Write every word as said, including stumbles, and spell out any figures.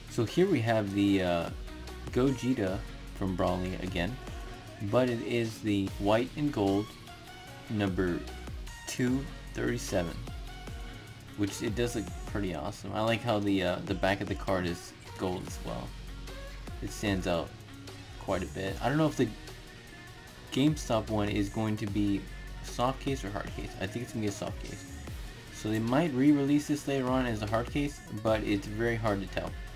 So here we have the uh, Gogeta from Brawley again, but it is the white and gold number two thirty-seven, which it does look pretty awesome. I like how the uh, the back of the card is gold as well. It stands out quite a bit. I don't know if the GameStop one is going to be soft case or hard case. I think it's gonna be a soft case. So they might re-release this later on as a hard case, but it's very hard to tell.